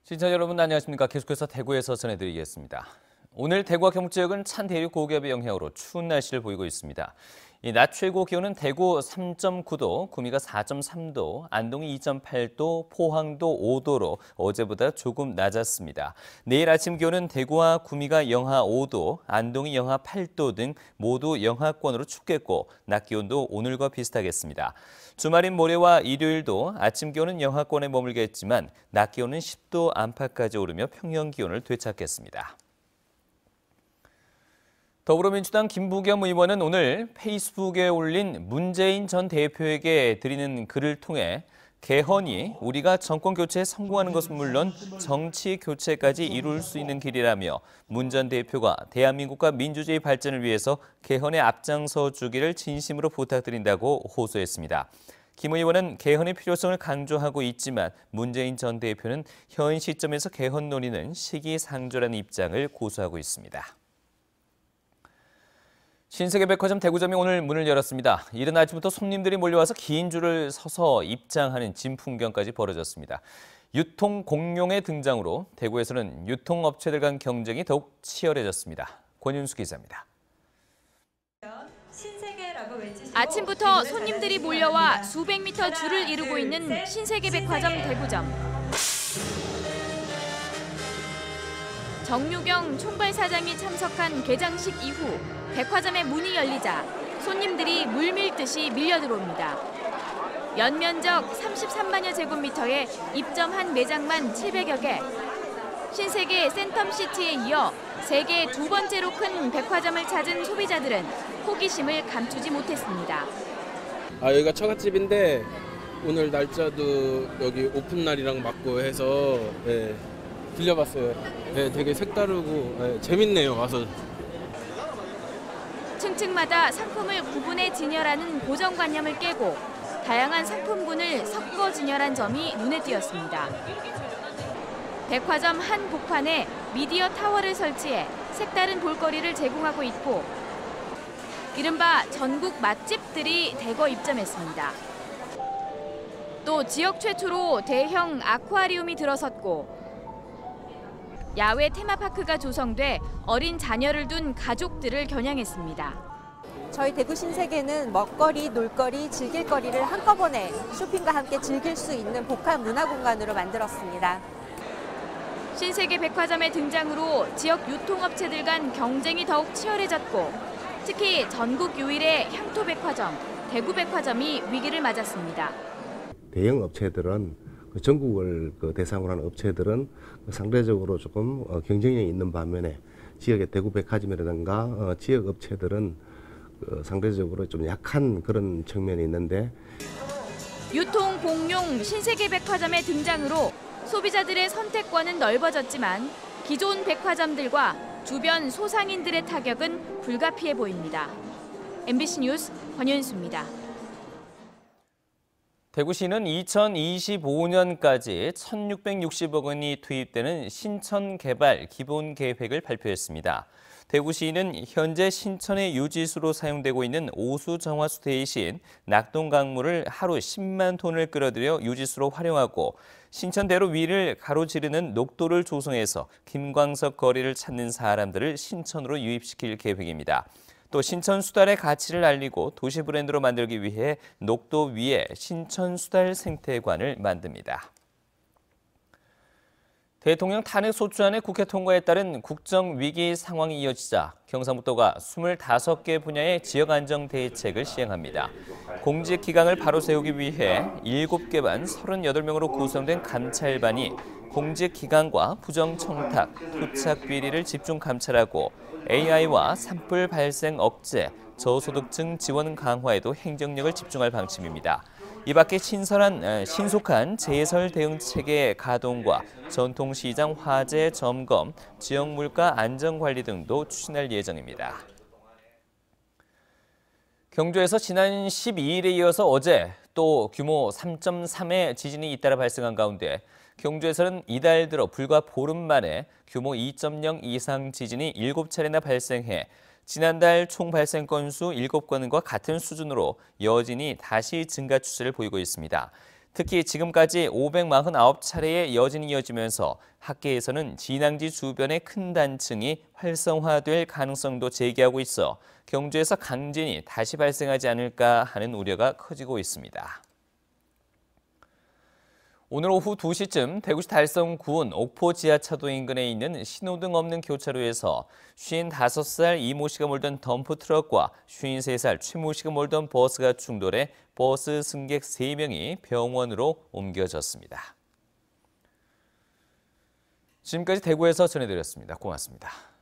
시청자 여러분 안녕하십니까. 계속해서 대구에서 전해드리겠습니다. 오늘 대구와 경북 지역은 찬 대륙 고기압의 영향으로 추운 날씨를 보이고 있습니다. 이 낮 최고 기온은 대구 3.9도, 구미가 4.3도, 안동이 2.8도, 포항도 5도로 어제보다 조금 낮았습니다. 내일 아침 기온은 대구와 구미가 영하 5도, 안동이 영하 8도 등 모두 영하권으로 춥겠고 낮 기온도 오늘과 비슷하겠습니다. 주말인 모레와 일요일도 아침 기온은 영하권에 머물겠지만 낮 기온은 10도 안팎까지 오르며 평년 기온을 되찾겠습니다. 더불어민주당 김부겸 의원은 오늘 페이스북에 올린 문재인 전 대표에게 드리는 글을 통해 개헌이 우리가 정권 교체에 성공하는 것은 물론 정치 교체까지 이룰 수 있는 길이라며 문 전 대표가 대한민국과 민주주의 발전을 위해서 개헌에 앞장서 주기를 진심으로 부탁드린다고 호소했습니다. 김 의원은 개헌의 필요성을 강조하고 있지만 문재인 전 대표는 현 시점에서 개헌 논의는 시기상조라는 입장을 고수하고 있습니다. 신세계백화점 대구점이 오늘 문을 열었습니다. 이른 아침부터 손님들이 몰려와서 긴 줄을 서서 입장하는 진풍경까지 벌어졌습니다. 유통 공룡의 등장으로 대구에서는 유통업체들 간 경쟁이 더욱 치열해졌습니다. 권윤수 기자입니다. 아침부터 손님들이 몰려와 수백 미터 줄을 이루고 있는 신세계백화점 대구점. 정유경 총괄사장이 참석한 개장식 이후 백화점의 문이 열리자 손님들이 물밀듯이 밀려들어옵니다. 연면적 33만여 제곱미터에 입점한 매장만 700여 개. 신세계 센텀시티에 이어 세계 두 번째로 큰 백화점을 찾은 소비자들은 호기심을 감추지 못했습니다. 여기가 처갓집인데 오늘 날짜도 여기 오픈 날이랑 맞고 해서 들려봤어요. 되게 색다르고 재밌네요, 와서. 층층마다 상품을 구분해 진열하는 고정관념을 깨고 다양한 상품군을 섞어 진열한 점이 눈에 띄었습니다. 백화점 한 복판에 미디어 타워를 설치해 색다른 볼거리를 제공하고 있고 이른바 전국 맛집들이 대거 입점했습니다. 또 지역 최초로 대형 아쿠아리움이 들어섰고 야외 테마파크가 조성돼 어린 자녀를 둔 가족들을 겨냥했습니다. 저희 대구 신세계는 먹거리, 놀거리, 즐길거리를 한꺼번에 쇼핑과 함께 즐길 수 있는 복합 문화공간으로 만들었습니다. 신세계 백화점의 등장으로 지역 유통업체들 간 경쟁이 더욱 치열해졌고 특히 전국 유일의 향토백화점, 대구백화점이 위기를 맞았습니다. 대형 업체들은 전국을 대상으로 하는 업체들은 상대적으로 조금 경쟁력이 있는 반면에 지역의 대구백화점이라든가 지역 업체들은 상대적으로 좀 약한 그런 측면이 있는데 유통 공룡 신세계백화점의 등장으로 소비자들의 선택권은 넓어졌지만 기존 백화점들과 주변 소상인들의 타격은 불가피해 보입니다. MBC 뉴스 권윤수입니다. 대구시는 2025년까지 1,660억 원이 투입되는 신천개발 기본계획을 발표했습니다. 대구시는 현재 신천의 유지수로 사용되고 있는 오수정화수 대신 낙동강물을 하루 10만 톤을 끌어들여 유지수로 활용하고 신천대로 위를 가로지르는 녹도를 조성해서 김광석 거리를 찾는 사람들을 신천으로 유입시킬 계획입니다. 또 신천 수달의 가치를 알리고 도시 브랜드로 만들기 위해 녹도 위에 신천 수달 생태관을 만듭니다. 대통령 탄핵 소추안의 국회 통과에 따른 국정위기 상황이 이어지자 경상북도가 25개 분야의 지역안정대책을 시행합니다. 공직 기강을 바로 세우기 위해 7개 반 38명으로 구성된 감찰반이 공직 기강과 부정청탁, 토착 비리를 집중 감찰하고 AI와 산불 발생 억제, 저소득층 지원 강화에도 행정력을 집중할 방침입니다. 이 밖에 신속한 제설 대응 체계 가동과 전통시장 화재 점검, 지역 물가 안전 관리 등도 추진할 예정입니다. 경주에서 지난 12일에 이어서 어제 또 규모 3.3의 지진이 잇따라 발생한 가운데 경주에서는 이달 들어 불과 보름 만에 규모 2.0 이상 지진이 7차례나 발생해 지난달 총 발생 건수 7건과 같은 수준으로 여진이 다시 증가 추세를 보이고 있습니다. 특히 지금까지 549차례의 여진이 이어지면서 학계에서는 진앙지 주변의 큰 단층이 활성화될 가능성도 제기하고 있어 경주에서 강진이 다시 발생하지 않을까 하는 우려가 커지고 있습니다. 오늘 오후 2시쯤 대구시 달성군 옥포 지하차도 인근에 있는 신호등 없는 교차로에서 55살 이모 씨가 몰던 덤프트럭과 53살 최모 씨가 몰던 버스가 충돌해 버스 승객 3명이 병원으로 옮겨졌습니다. 지금까지 대구에서 전해드렸습니다. 고맙습니다.